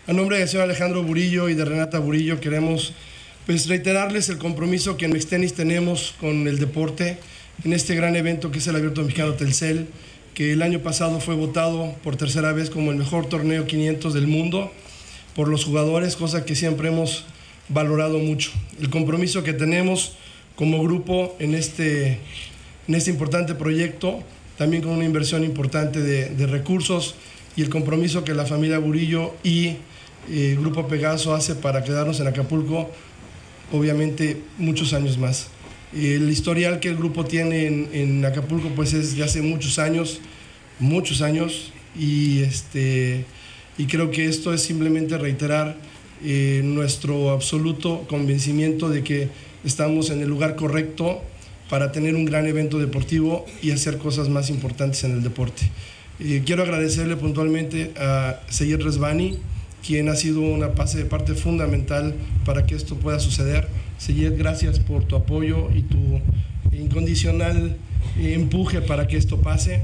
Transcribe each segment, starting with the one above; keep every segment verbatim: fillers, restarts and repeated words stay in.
A nombre del señor Alejandro Burillo y de Renata Burillo queremos pues, reiterarles el compromiso que en Mextenis tenemos con el deporte en este gran evento que es el Abierto Mexicano Telcel, que el año pasado fue votado por tercera vez como el mejor torneo quinientos del mundo por los jugadores, cosa que siempre hemos valorado mucho. El compromiso que tenemos como grupo en este, en este importante proyecto, también con una inversión importante de, de recursos, y el compromiso que la familia Burillo y el Grupo Pegaso hace para quedarnos en Acapulco, obviamente muchos años más. El historial que el grupo tiene en, en Acapulco pues es de hace muchos años, muchos años, y, este, y creo que esto es simplemente reiterar eh, nuestro absoluto convencimiento de que estamos en el lugar correcto para tener un gran evento deportivo y hacer cosas más importantes en el deporte. Eh, quiero agradecerle puntualmente a Seyed Rezvani, quien ha sido una parte, parte fundamental para que esto pueda suceder. Seyed, gracias por tu apoyo y tu incondicional empuje para que esto pase.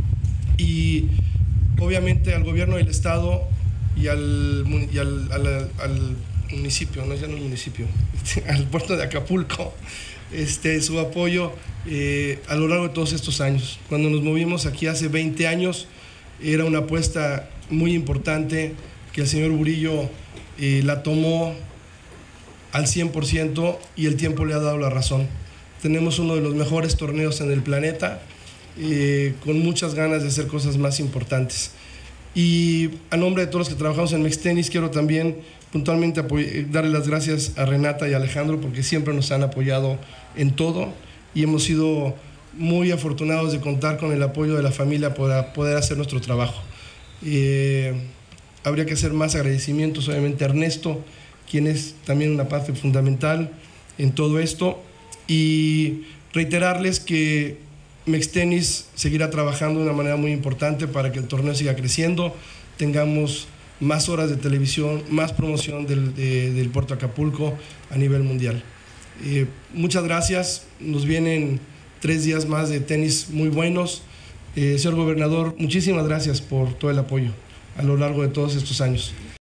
Y obviamente al gobierno del estado y al, y al, al, al municipio, no es ya no el municipio, al puerto de Acapulco, este, su apoyo eh, a lo largo de todos estos años. Cuando nos movimos aquí hace veinte años, era una apuesta muy importante que el señor Burillo eh, la tomó al cien por ciento y el tiempo le ha dado la razón. Tenemos uno de los mejores torneos en el planeta, eh, con muchas ganas de hacer cosas más importantes. Y a nombre de todos los que trabajamos en Mextenis, quiero también puntualmente darle las gracias a Renata y a Alejandro, porque siempre nos han apoyado en todo y hemos sido muy afortunados de contar con el apoyo de la familia para poder hacer nuestro trabajo. Eh, habría que hacer más agradecimientos, obviamente, a Ernesto, quien es también una parte fundamental en todo esto, y reiterarles que Mextenis seguirá trabajando de una manera muy importante para que el torneo siga creciendo, tengamos más horas de televisión, más promoción del, de, del Puerto Acapulco a nivel mundial. Eh, muchas gracias, nos vienen tres días más de tenis muy buenos. Eh, señor gobernador, muchísimas gracias por todo el apoyo a lo largo de todos estos años.